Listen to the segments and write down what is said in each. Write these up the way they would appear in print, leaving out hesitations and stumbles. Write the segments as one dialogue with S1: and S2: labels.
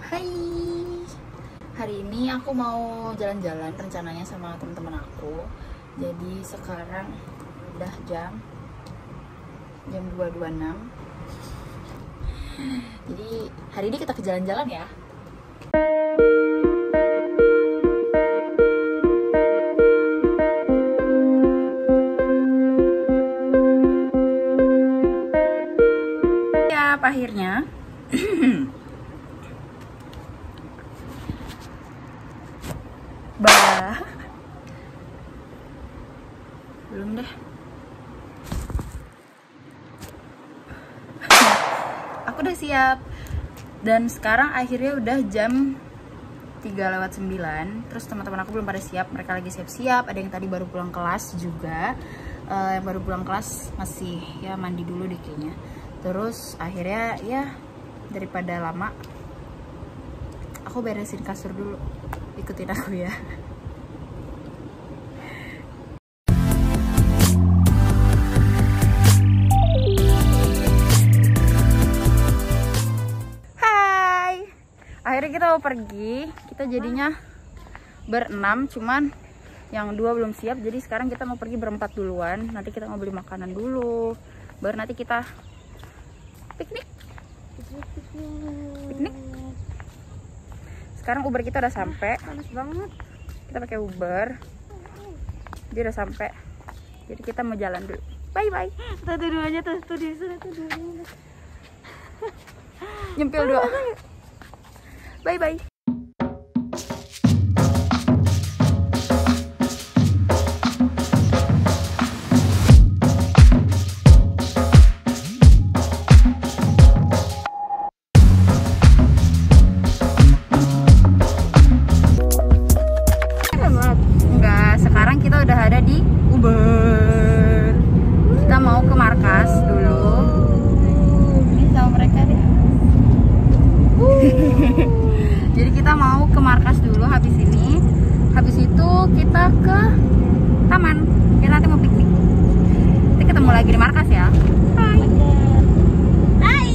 S1: Hai, hari ini aku mau jalan-jalan rencananya sama teman-teman aku. Jadi sekarang udah jam 2.26. Jadi hari ini kita ke jalan-jalan ya. Ya, akhirnya bah, belum deh. Aku udah siap. Dan sekarang akhirnya udah jam 3:09. Terus teman-teman aku belum pada siap. Mereka lagi siap-siap. Ada yang tadi baru pulang kelas juga. Yang baru pulang kelas masih ya mandi dulu deh kayaknya. Terus akhirnya ya daripada lama, aku beresin kasur dulu. Ikutin aku ya. Hai, akhirnya kita mau pergi. Kita jadinya berenam, cuman yang dua belum siap. Jadi sekarang kita mau pergi berempat duluan. Nanti kita mau beli makanan dulu, baru nanti kita piknik. Sekarang Uber kita udah sampai. Panas banget. Kita pakai Uber. Dia udah sampai. Jadi kita mau jalan dulu. Bye bye.
S2: Tuh dua-duanya tuh di sana tuh dua-duanya.
S1: Nyempil dua. Bye bye. Jadi kita mau ke markas dulu habis ini. Habis itu kita ke taman. Kita nanti mau piknik. Nanti ketemu lagi di markas ya. Hai. Hai.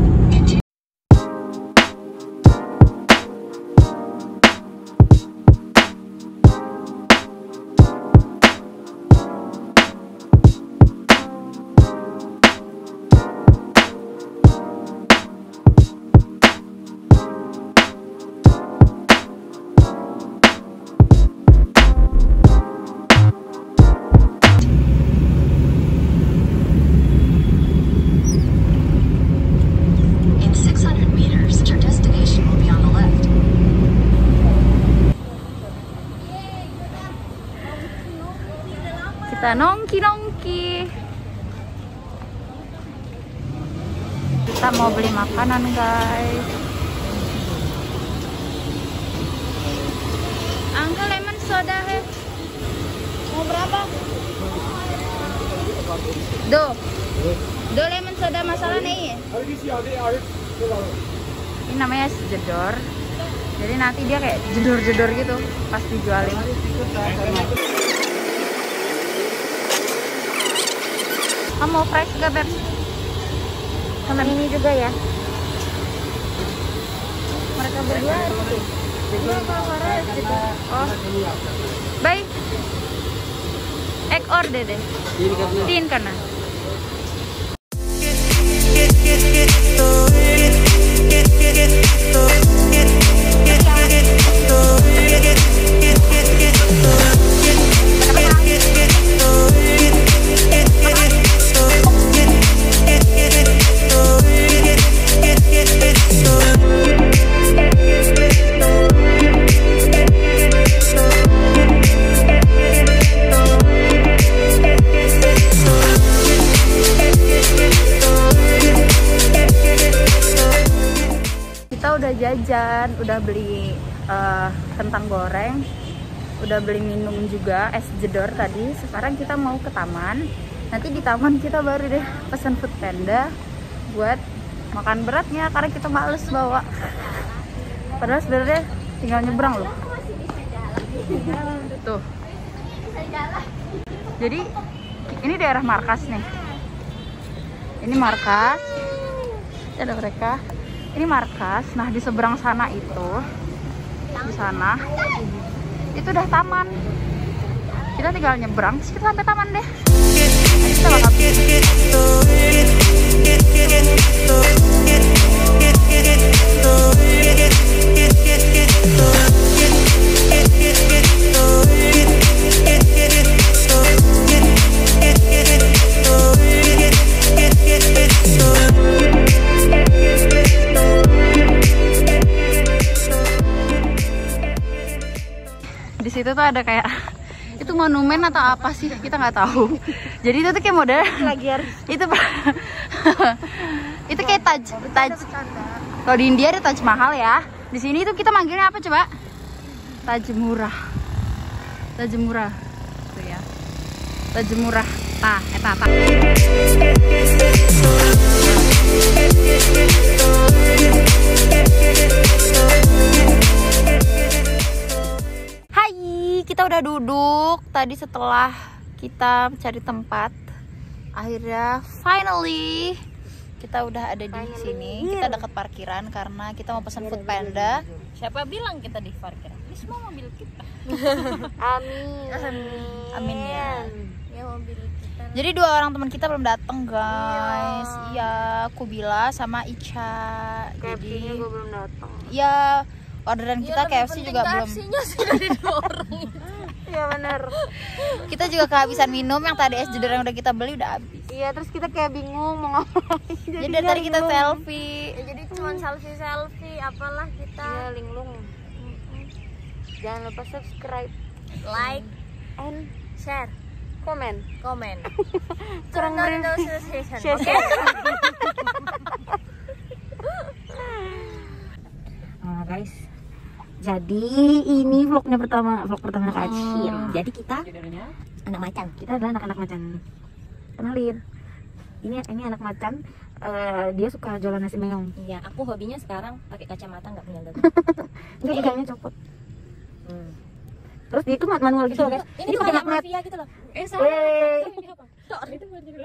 S1: Kita nongki-nongki. Kita mau beli makanan, guys. Angka lemon soda, he. Mau berapa? Do lemon soda masalah nih. Ini namanya jedor. Jadi nanti dia kayak jedor-jedor gitu pas dijualin. Kamu mau fries juga, Beb? Sama ini juga ya. Mereka berdua itu. Oh. Baik. Egg or dede. Tin karena. Udah jajan, udah beli kentang goreng, udah beli minum juga, es jedor tadi. Sekarang kita mau ke taman. Nanti di taman kita baru deh pesan food panda buat makan beratnya karena kita males bawa. Padahal sebenarnya tinggal nyebrang loh. Tuh. Jadi ini daerah markas nih. Ini markas. Ada mereka. Ini markas. Nah, di seberang sana itu, di sana itu udah taman. Kita tinggal nyebrang, terus kita sampai taman deh. Kita bakal di situ tuh ada kayak itu monumen atau apa sih, kita nggak tahu. Jadi itu tuh kayak model
S2: Lagi harus
S1: itu itu kayak Taj. Kalau di India ada Taj Mahal ya. Di sini tuh kita manggilnya apa coba? Taj Murah. Taj Murah. Tuh ya. Taj Murah. Tah, eta. Kita udah duduk tadi setelah kita cari tempat, akhirnya finally kita udah ada di sini. Kita dekat parkiran karena kita mau pesan Food Panda. Siapa bilang kita di parkiran? Ini semua mobil kita.
S2: amin.
S1: Amin ya.
S2: Ya mobil kita.
S1: Jadi 2 orang teman kita belum datang guys. Iya, Kubila sama Ica.
S2: KFC-nya gue belum datang.
S1: Ya, orderan kita KFC juga belum.
S2: KFC-nya sih dari 2 orang. Iya benar.
S1: Kita juga kehabisan minum, yang tadi es jeder yang udah kita beli udah habis.
S2: Iya, terus kita kayak bingung mau ngapain.
S1: Jadi dari tadi kita selfie.
S2: Ya, jadi cuma selfie apalah kita. Iya, linglung. Jangan lupa subscribe, like, and share, komen. Kurang notification. Oke.
S3: Guys, jadi ini vlog pertama Kak Acil. Jadi kita anak macan. Kita adalah anak-anak macan. Kenalin, ini anak macan. Dia suka jualan nasi meong.
S4: Iya, aku hobinya sekarang pakai kacamata nggak punya gagang.
S3: Enggak, giganya copot. Terus dia itu manual gitu loh guys.
S4: Ini pakai magnet mafia gitu loh.
S3: Salah.
S4: Ini apa? Tok, itu buat dulu.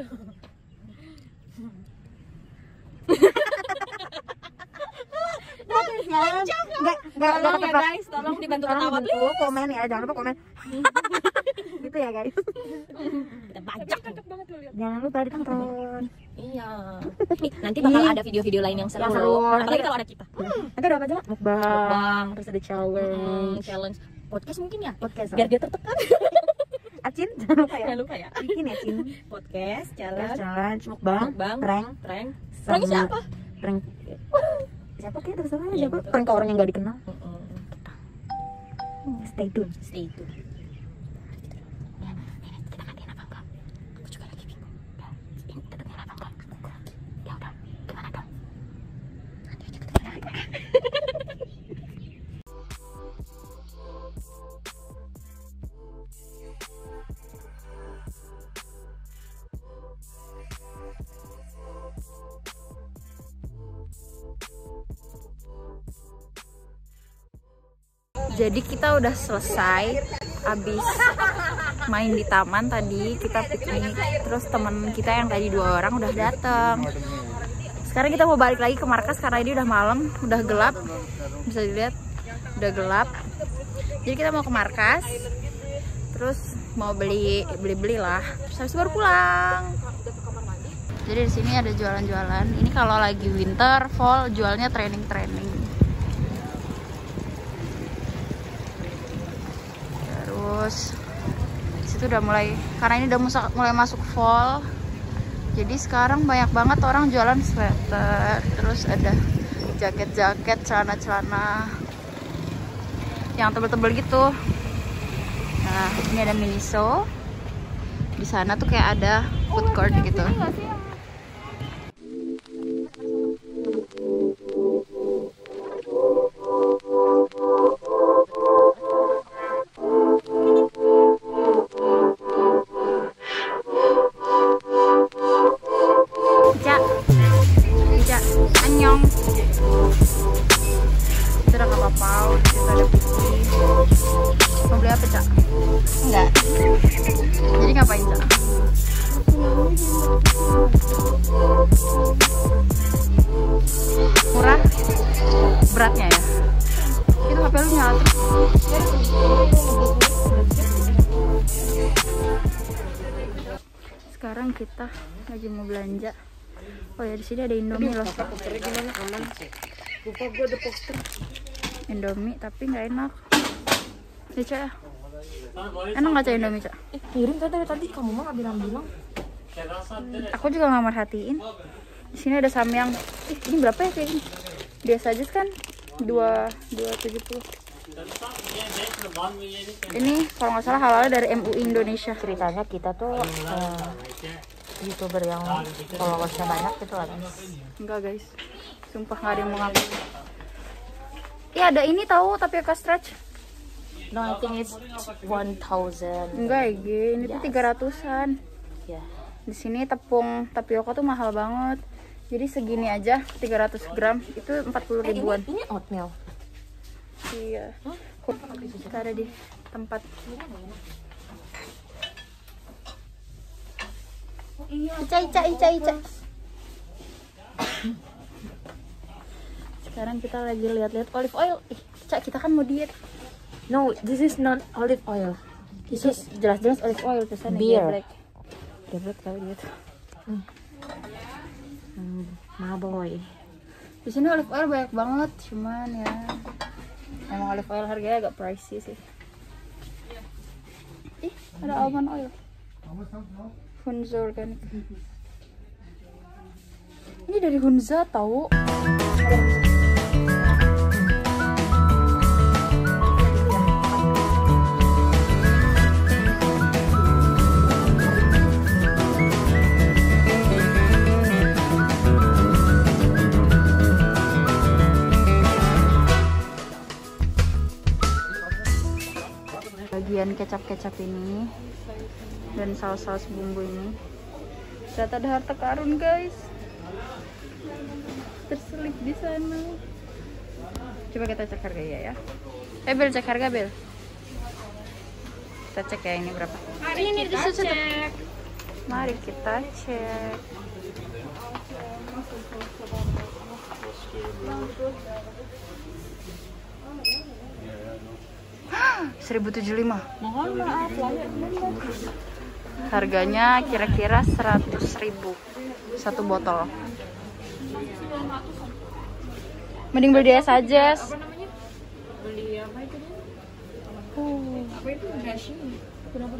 S3: Enggak
S4: Tolong ya guys, tolong dibantu ketawa please.
S3: Komen ya, jangan lupa komen. Gitu ya guys.
S4: Kita bajak.
S3: Jangan lupa ditonton.
S4: Iya. Nih, nanti bakal ada video-video lain yang seru. Apalagi kalau ada kita.
S3: Nanti ada apa aja? Mukbang, terus ada challenge.
S4: Challenge. Podcast mungkin ya?
S3: Podcast.
S4: Biar dia tertekan.
S3: Acin, jangan lupa ya.
S4: Jangan lupa ya.
S3: Bikin ya, Cin.
S4: Podcast, challenge,
S3: Mukbang, prank.
S4: Prank
S3: Sama
S4: siapa?
S3: Prank. Siapa kayak terserah aja, prank ke orang yang gak dikenal. Stay tune.
S4: Stay tune.
S3: Kita gantiin apa enggak? Aku juga lagi bingung. Ini tetapnya apa enggak? Ya udah, gimana dong? Nanti aja kita
S1: Jadi kita udah selesai abis main di taman tadi, kita piknik. Terus temen kita yang tadi 2 orang udah datang. Sekarang kita mau balik lagi ke markas karena ini udah malam, udah gelap. Bisa dilihat udah gelap. Jadi kita mau ke markas. Terus mau beli lah. Terus habis baru pulang. Jadi di sini ada jualan-jualan. Ini kalau lagi winter, fall jualnya training. Terus situ udah mulai, karena ini udah mulai masuk fall, jadi sekarang banyak banget orang jualan sweater, terus ada jaket-jaket, celana-celana yang tebel-tebel gitu. Nah, ini ada Miniso. Di sana tuh kayak ada food court gitu. Murah. beratnya ya. Itu HP lu nyala terus. Sekarang kita lagi mau belanja. Oh ya, di sini ada Indomie loh.
S3: Gimana aman? Lupa gue ada poster.
S1: Indomie tapi nggak enak. Nih Cak, enak nggak Cak Indomie Cak?
S3: Kirim tadi kamu mah nggak bilang-bilang.
S1: Aku juga nggak merhatiin. Di sini ada samyang. Ini berapa ya kayak gini? Biasa aja kan 270. Ini kalau nggak salah halalnya dari MUI Indonesia.
S3: Ceritanya kita tuh YouTuber yang followersnya banyak gitu lah guys.
S1: Enggak guys, sumpah nggak ada yang mau ngaku. Iya ada ini tahu tapioca stretch.
S3: No, I think it's 1,000.
S1: Enggak ya, ini tuh 300-an.
S3: Ya.
S1: Di sini tepung tapioca tuh mahal banget. Jadi segini aja 300 gram itu 40 ribuan.
S3: Ini oatmeal.
S1: Iya. Kita ada di tempat. Ica. Sekarang kita lagi lihat-lihat olive oil. Cak, kita kan mau diet.
S3: No, this is not olive oil.
S1: This is jelas-jelas olive oil pesannya.
S3: Beer.
S1: Geblek kali dia tuh.
S3: Maboy.
S1: Di sini olive oil banyak banget, cuman ya emang olive oil harganya agak pricey sih. Ih, ada almond oil. Hunza organic. Ini dari Hunza tahu. Bagian kecap-kecap ini dan saus-saus bumbu ini ternyata ada harta karun guys, terselip di sana. Coba kita cek harganya ya. Bel, cek harga Bel. Kita cek ya ini berapa. Ini cek. Mari kita cek. $1.075.
S3: Mohon maaf
S1: Harganya kira-kira 100.000 satu botol. Mending beli dia saja.
S3: Beli apa itu? Apa itu? Dashi. Berapa?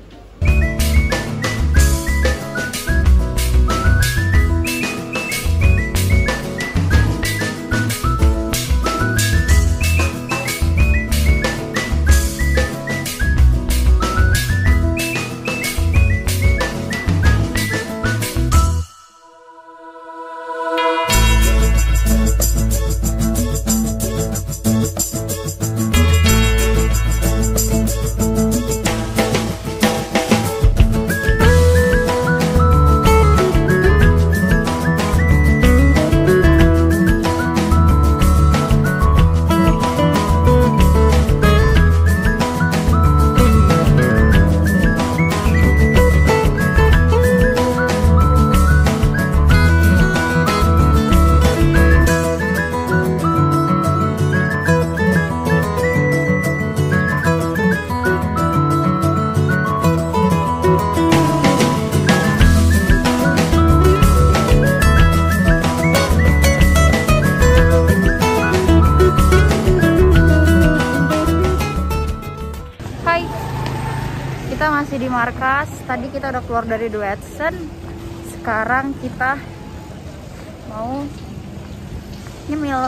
S1: Kita masih di markas. Tadi kita udah keluar dari Duetsen. Sekarang kita mau nyemil.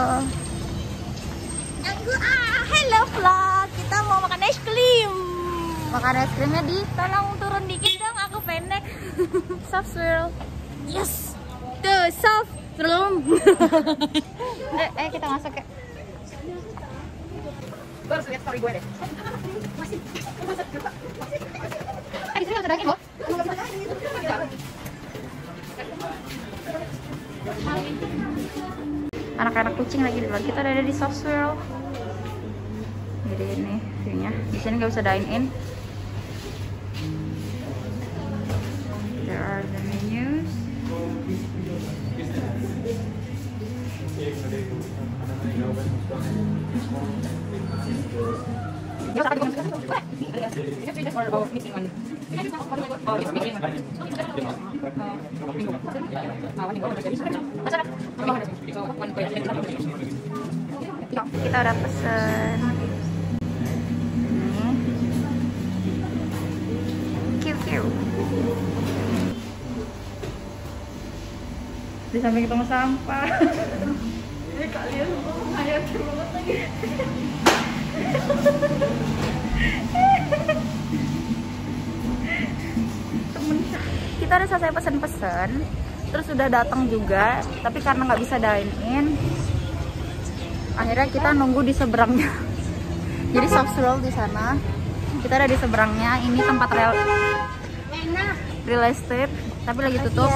S2: Hello vlog, kita mau makan es krim.
S1: Makan es krimnya di
S2: Tolong turun dikit dong, aku pendek.
S1: Soft Swirl.
S2: Yes, tuh soft belum.
S1: Kita masuk ya. Gue harus lihat story gue deh. Di sini ada daging loh. Anak-anak kucing lagi di luar. Kita ada di Soft Swirl. Jadi ini view-nya. Di sini nggak bisa dine in. There are the menus. Kita udah pesen. Kiu. Di samping tong sampah. Ini kalian ayat banget lagi. Kita udah selesai pesen-pesen, terus udah datang juga, tapi karena nggak bisa dine in, akhirnya kita nunggu di seberangnya. Jadi soft roll di sana, kita ada di seberangnya. Ini tempat real estate, tapi lagi tutup.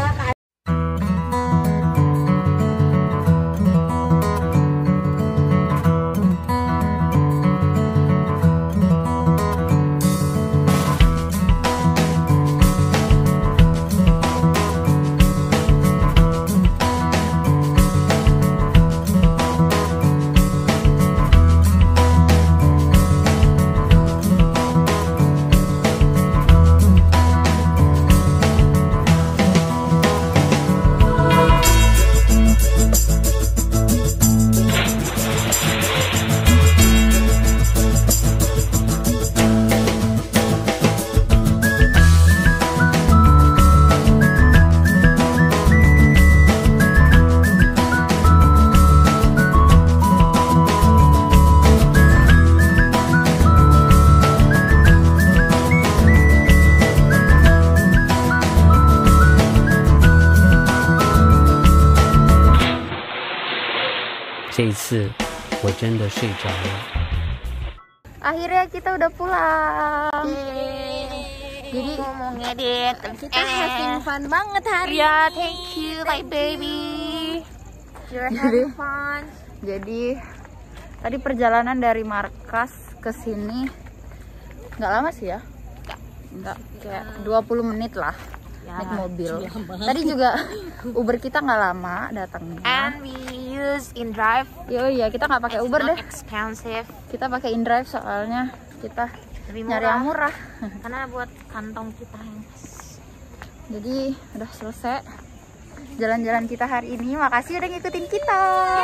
S1: Akhirnya kita udah pulang. Jadi
S2: mau ngedit, kita having fun banget hari
S1: ya, thank you my baby.
S2: You're having fun.
S1: Jadi tadi perjalanan dari markas ke sini nggak lama sih ya, nggak kayak 20 menit lah naik mobil. Tadi juga Uber kita nggak lama datangnya.
S2: And we use InDrive.
S1: Yo iya, kita nggak pakai Uber
S2: Not
S1: deh.
S2: expensive.
S1: Kita pakai InDrive soalnya kita
S2: Lebih
S1: nyari yang murah.
S2: Karena buat kantong kita yang
S1: Jadi udah selesai jalan-jalan kita hari ini. Makasih udah ngikutin kita.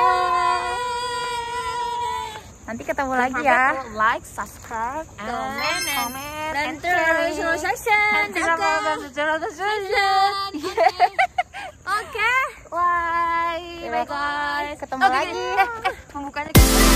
S1: Nanti ketemu lagi ya.
S2: Like, subscribe, comment,
S4: Dan
S2: and share.
S1: Oke.
S2: Bye. Bye guys.
S1: Ketemu lagi.
S2: Pembukanya